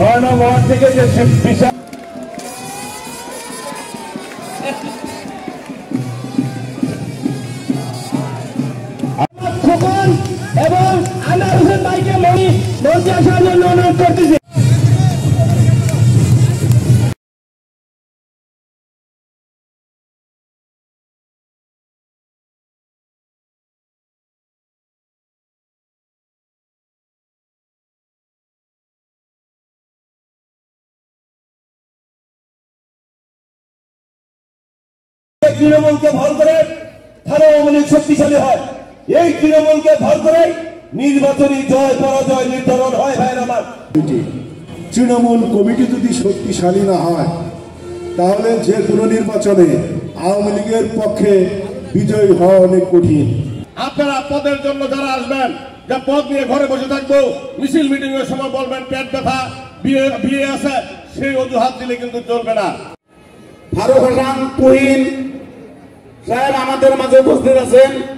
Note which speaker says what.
Speaker 1: 6 নং ওয়ার্ড থেকে যে বিশাল এবং আনার হোসেন ভাইকে মঞ্চে আসার জন্য অনুরোধ করতেছি। তৃণমূলকে ভর করে থানা আওয়ামী লীগ শক্তিশালী হয়। এই তৃণমূলকে ভর করে নির্বাচনী জয় পরাজয় নির্ধারণ হয়। ভাইয়ের আমার,
Speaker 2: তৃণমূল কমিটি যদি শক্তিশালী না হয় তাহলে যে কোনো নির্বাচনে আওয়ামী লীগের পক্ষে বিজয়ী হওয়া অনেক কঠিন।
Speaker 1: আপনারা পদের জন্য যারা আসবেন, যা পদ নিয়ে ঘরে বসে থাকবো, মিছিল মিটিং এর সময় বলবেন পেট ব্যথা, বিয়ে আছে, সেই অজুহাত দিলে কিন্তু চলবে না।
Speaker 3: ফারুক হাসান তুহিন সাহেব আমাদের মাঝে উপস্থিত আছেন।